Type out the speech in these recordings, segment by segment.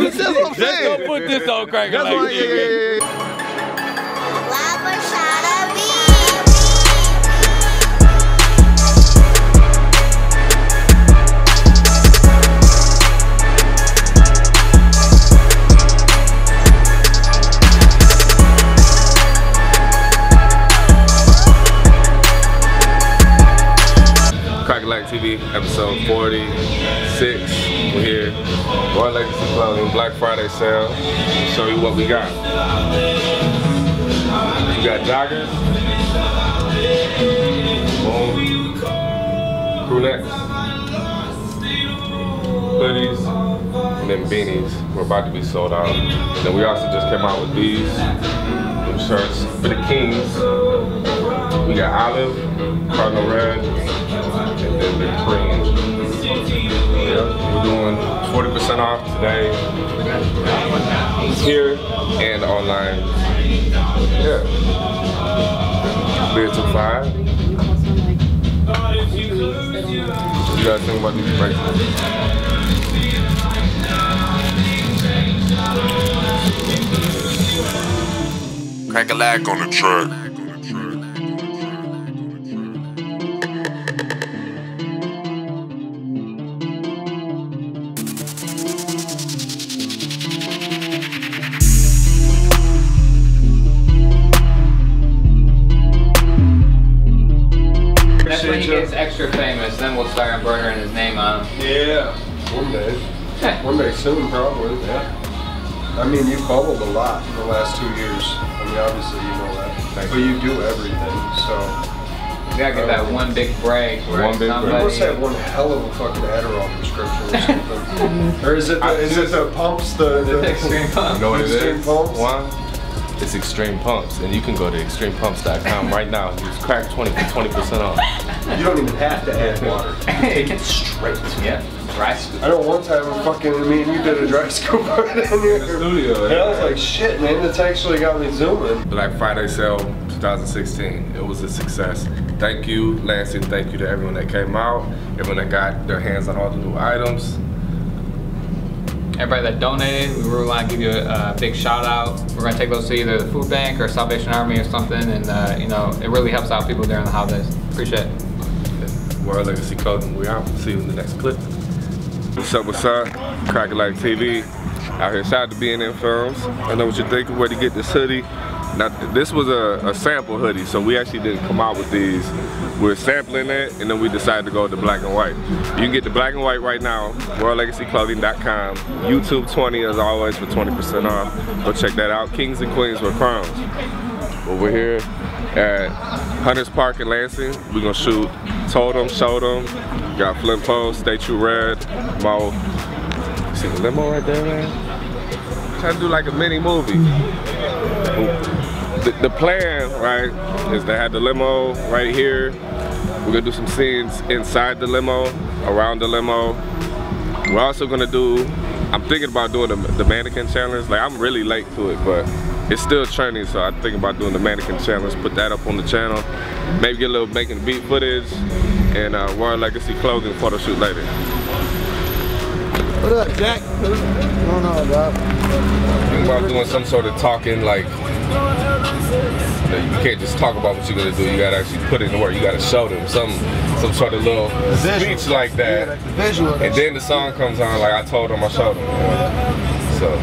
That's what I'm saying. Let's go put this on Crack a Lack TV. Crack a Lack TV, episode 46. We're here. Royal Legacy Clothing, Black Friday sale. Show you what we got. We got joggers, boom, crew necks, hoodies, and then beanies. We're about to be sold out. Then we also just came out with these new shirts for the Kings. We got olive, cardinal red, and then the cream. Yep, we're doing 40% off today, here and online. Yeah. Beer till 5. What you guys think about these bracelets? Crack a Lack on the track. That's when he gets extra famous, then we'll start embroidering his name on him. Yeah, one day. One day soon, probably. Yeah. I mean, you've bubbled a lot in the last 2 years. I mean, obviously you know that. But you do everything, so. You gotta get that one big break where One big break. You must have one hell of a fucking Adderall prescription or something. Or is it the pumps, the extreme pumps? You know what it extreme is? pumps? One, it's Extreme Pumps, and you can go to extremepumps.com right now and use Crack 20 for 20% off. You don't even have to add water. Take it straight. Yeah. Dry scoop. I know one time me and you did a dry scoop right in here. In the studio, And I was like, shit, man, that's actually got me zooming. Black Friday sale 2016. It was a success. Thank you, Lansing. Thank you to everyone that came out, everyone that got their hands on all the new items. Everybody that donated, we really want to give you a big shout out. We're going to take those to either the food bank or Salvation Army or something, and you know, it really helps out people during the holidays. Appreciate it. Royal Legacy Clothing, we out. See you in the next clip. What's up, what's up? Crack a Lack TV. Out here, shout out to B&M Films. I know what you're thinking, where to get this hoodie. Now, this was a sample hoodie, so we actually didn't come out with these. We're sampling it, and then we decided to go with the black and white. You can get the black and white right now, RoyalLegacyClothing.com. YouTube 20 as always for 20% off. Go check that out. Kings and Queens with Crowns. Over here at Hunters Park in Lansing, we're gonna shoot Totem, Show Them. Got Flint Post, Stay True Red, Mo. See the limo right there, man? Trying to do like a mini movie. The plan, right, is to have the limo right here. We're gonna do some scenes inside the limo, around the limo. We're also gonna do, I'm thinking about doing the mannequin challenge. Like, I'm really late to it, but it's still trending, so I'm thinking about doing the mannequin challenge, put that up on the channel. Maybe get a little making beat footage, and Royal Legacy Clothing photo shoot later. What up, Jack? What's going on, dog? Think about doing some sort of talking, like, you can't just talk about what you're gonna do. You gotta actually put it in work. You gotta show them some sort of little speech like that. Yeah, like the visual. And then the song comes on, like I told them, I showed them. So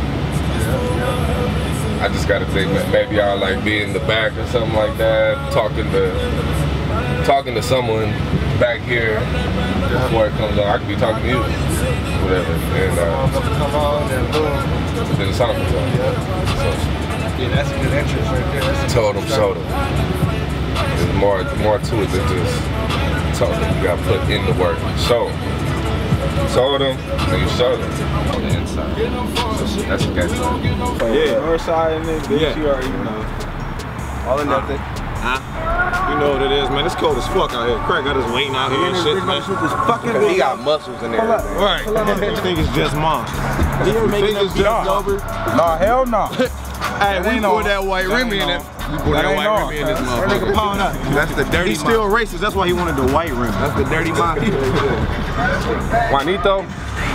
I just gotta think maybe I'll like be in the back or something like that, talking to someone back here before it comes on. I could be talking to you, whatever. And come on and boom. then the song comes on. So, yeah, that's a good entrance right there. told them, showed them. There's more to it than just told them. You gotta put in the work. Show them. Told them, and you showed them on the inside. So that's what guys do. Yeah, north side and then yeah. You already know. All or nothing. You know what it is, man. It's cold as fuck out here. Crack got us waiting out here and shit, man. He got muscles in there. Right. You think it's just mom. You think it's just over? Nah, hell no. Hey, we put that white rim in it. We put that white rim in this motherfucker. That's the dirty. He's still racist. That's why he wanted the white rim. That's the dirty mafia. Juanito.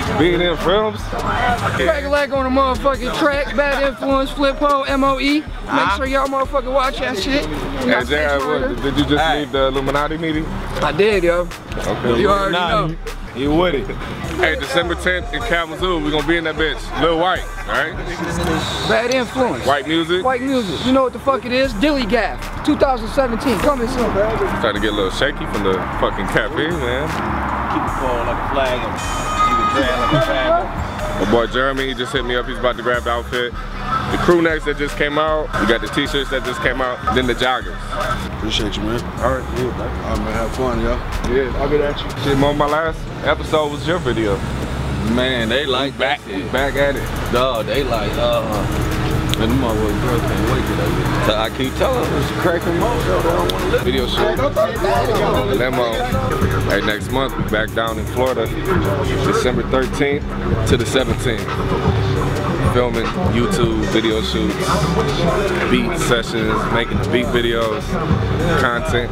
Being in films. Crack-a-lack on the motherfucking track. Bad Influence, Flip Ho, MOE. Make sure y'all motherfucking watch that shit. Hey, Jared, did you just leave the Illuminati meeting? I did, yo. Okay. You already know. You with it. Hey, December 10th in Kalamazoo, we're gonna be in that bitch. Lil White, alright? Bad Influence. White music. White music. You know what the fuck it is? Dilly Gaff, 2017. Coming soon. Starting to get a little shaky from the fucking caffeine, man. Keep it falling like a flag on it. You can drag like a flag on it. My boy Jeremy, he just hit me up. He's about to grab the outfit. The crew necks that just came out. We got the t-shirts that just came out. Then the joggers. Appreciate you, man. All right, yeah. I'm gonna have fun, y'all. Yeah, I'll get at you. Shit, Mo, my last episode was your video. Man, they like back at it. Dog, they like, and the motherfucking girls can't wait to that. So I keep telling them it's cracking Mo, they don't want to live. Video shoot. Limo. Hey, next month we back down in Florida, December 13th to the 17th. Filming YouTube video shoots, beat sessions, making beat videos, content.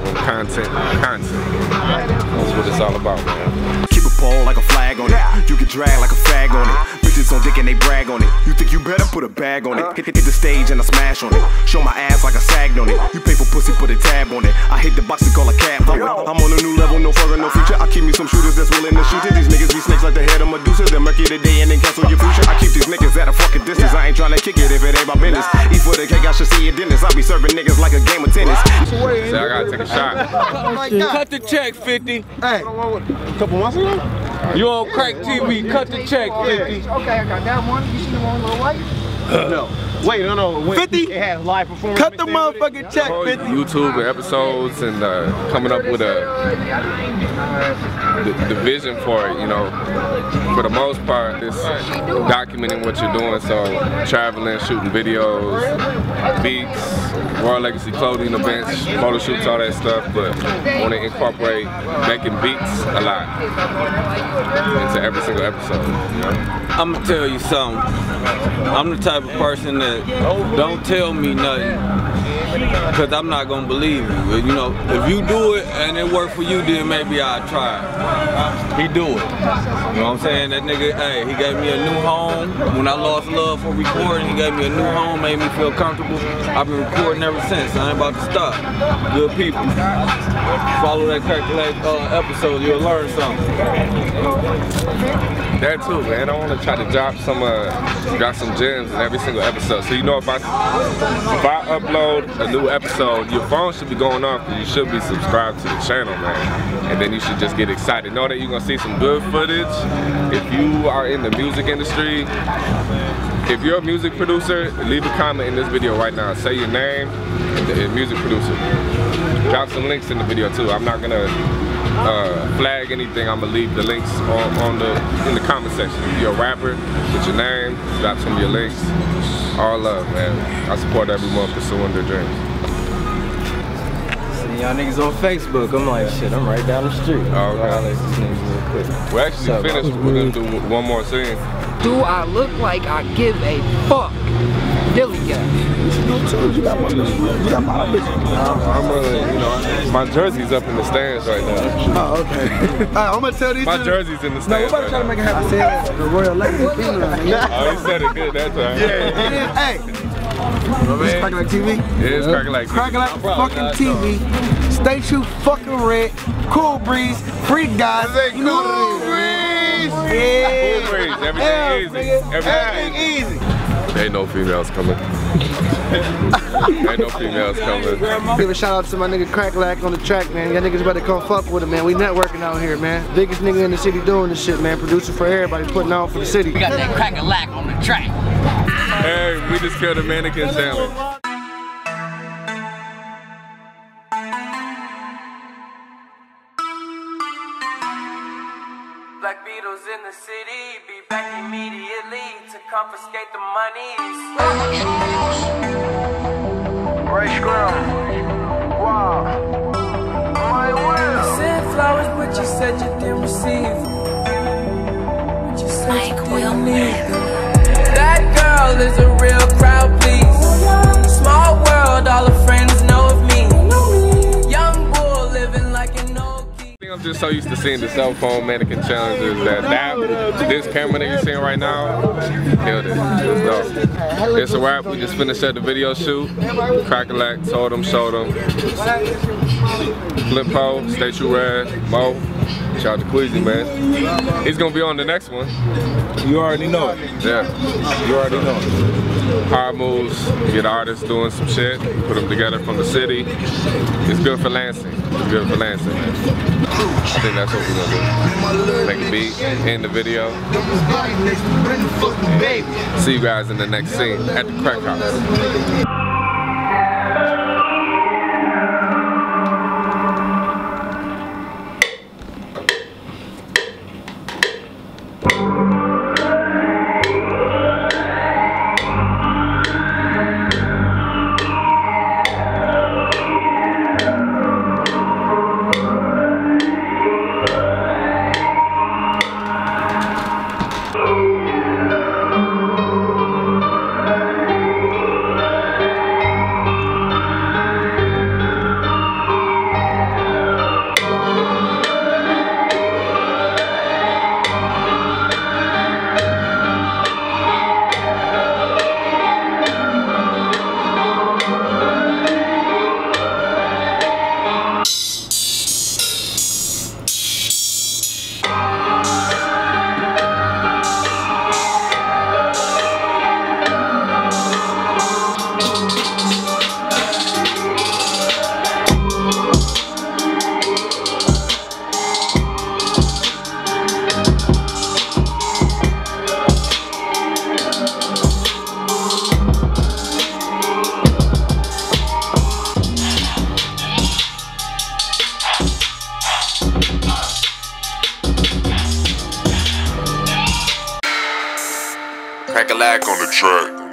That's what it's all about, man. Keep a pole like a flag on it. You can drag like a fag on it. Bitches on dick and they brag on it. You think you better put a bag on it. Hit the stage and I smash on it. Show my ass like I sagged on it. You pay for pussy, put a tab on it. I hit the box and call a cab for it. I'm on a new level, no further, no future. I keep me some shooters that's willing to shoot it. These niggas be snakes like the head of Medusa. They'll murky today and then cancel your future. I keep these niggas at a fucking distance. I ain't tryna kick it if it ain't my business. Eat for the cake, I should see a dentist. I be serving niggas like a game of tennis. Say I gotta take a shot. Cut the check, 50. Hey, a couple months ago? You on Crack TV, cut the check, 50. Okay, I got that one. You see the one, Lil White? No. Wait, no. 50? It has live performance. Cut the motherfucking check, 50. YouTube episodes and coming up with the vision for it, you know. For the most part, it's documenting what you're doing, so traveling, shooting videos, beats, Royal Legacy clothing events, photo shoots, all that stuff, but I want to incorporate making beats a lot into every single episode, you know? I'm gonna tell you something. I'm the type of person that don't tell me nothing, because I'm not gonna believe you. You know, if you do it and it work for you, then maybe I'll try. He do it. You know what I'm saying? That nigga, hey, he gave me a new home. When I lost love for recording, he gave me a new home, made me feel comfortable. I've been recording ever since. I ain't about to stop. Good people. Follow that Crack-a-lack episode, you'll learn something. That too, man. I want to try to drop some gems in every single episode. So you know, if I upload a new episode, your phone should be going off because you should be subscribed to the channel, man. And then you should just get excited. Know that you're gonna see some good footage. If you are in the music industry, if you're a music producer, leave a comment in this video right now. Say your name and music producer. Drop some links in the video too. I'm not gonna flag anything. I'm gonna leave the links in the comment section. If you're a rapper, put your name, drop some of your links. All love, man. I support everyone pursuing their dreams. See y'all niggas on Facebook. I'm like, shit, I'm right down the street. Oh, okay. We're actually finished. We're gonna do one more scene. Do I look like I give a fuck? Dilly Gaff. My jersey's up in the stands right now. Oh, okay. I'm gonna tell these. My jersey's in the stands. No, we're about to try to make it happen. Say the Royal Legacy thing. Oh, he said it good that time. Yeah. Hey. It's Crack-a-lack TV. Yeah, it's Crack-a-lack TV. Crack-a-lack fucking TV. Stay true, fucking red. Cool breeze. Free guys. Cool breeze. Yeah. Cool breeze. Everything easy. Everything easy. Ain't no females coming. Ain't no females coming. Give a shout out to my nigga Crack-a-lack on the track, man. Y'all niggas better come fuck with him, man. We networking out here, man. Biggest nigga in the city doing this shit, man. Producer for everybody, putting on for the city. We got that Crack-a-lack on the track. Hey, we just killed a mannequin challenge. Black Beatles in the city, be back immediately to confiscate the monies. Ray Scrum, wow, my will. You sent flowers, but you said you didn't receive. But you said you didn't need them. That girl is a real crowd, please. Small world, all her friends know of me. Young bull living like an old key. I'm just just so used to seeing the cell phone mannequin challenges that this camera that you're seeing right now killed it. It's a wrap. We just finished up the video shoot. Crack-a-lack, told them, showed them. Flip-po, Stay True Red, Mo. Shout out to Queasy, man. He's gonna be on the next one. You already know it. Yeah. You already know it. Hard moves, get artists doing some shit, put them together from the city. It's good for Lansing. It's good for Lansing. I think that's what we're gonna do. Make a beat, end the video. See you guys in the next scene at the Crack House. Crack-a-lack on the track.